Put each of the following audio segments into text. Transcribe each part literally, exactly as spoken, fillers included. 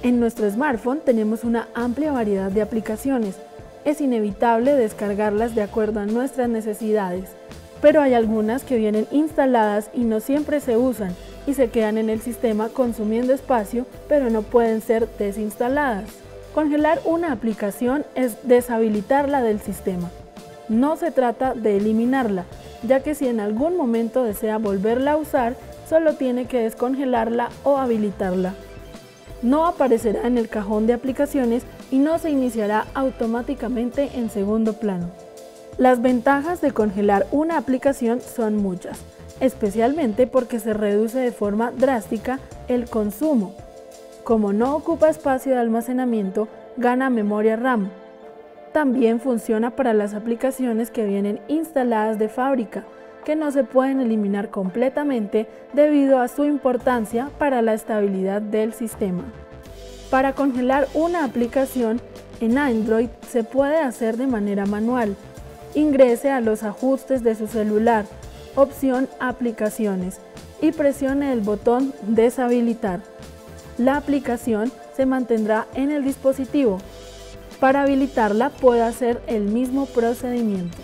En nuestro smartphone tenemos una amplia variedad de aplicaciones. Es inevitable descargarlas de acuerdo a nuestras necesidades, pero hay algunas que vienen instaladas y no siempre se usan y se quedan en el sistema consumiendo espacio, pero no pueden ser desinstaladas. Congelar una aplicación es deshabilitarla del sistema. No se trata de eliminarla, ya que si en algún momento desea volverla a usar, solo tiene que descongelarla o habilitarla. No aparecerá en el cajón de aplicaciones y no se iniciará automáticamente en segundo plano. Las ventajas de congelar una aplicación son muchas, especialmente porque se reduce de forma drástica el consumo. Como no ocupa espacio de almacenamiento, gana memoria RAM. También funciona para las aplicaciones que vienen instaladas de fábrica, que no se pueden eliminar completamente debido a su importancia para la estabilidad del sistema. Para congelar una aplicación en Android se puede hacer de manera manual. Ingrese a los ajustes de su celular, opción Aplicaciones, y presione el botón Deshabilitar. La aplicación se mantendrá en el dispositivo. Para habilitarla puede hacer el mismo procedimiento.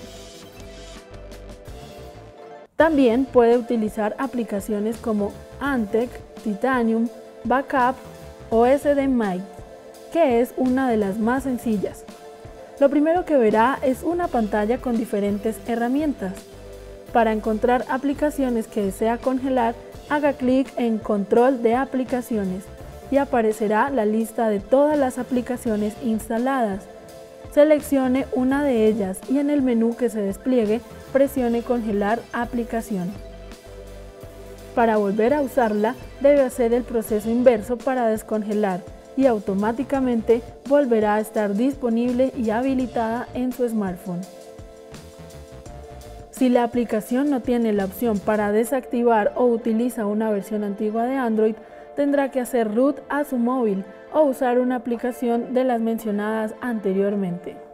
También puede utilizar aplicaciones como Antec, Titanium, Backup o S D Mate, que es una de las más sencillas. Lo primero que verá es una pantalla con diferentes herramientas. Para encontrar aplicaciones que desea congelar, haga clic en Control de aplicaciones y aparecerá la lista de todas las aplicaciones instaladas. Seleccione una de ellas y en el menú que se despliegue, presione Congelar aplicación. Para volver a usarla, debe hacer el proceso inverso para descongelar y automáticamente volverá a estar disponible y habilitada en su smartphone. Si la aplicación no tiene la opción para desactivar o utiliza una versión antigua de Android, tendrá que hacer root a su móvil o usar una aplicación de las mencionadas anteriormente.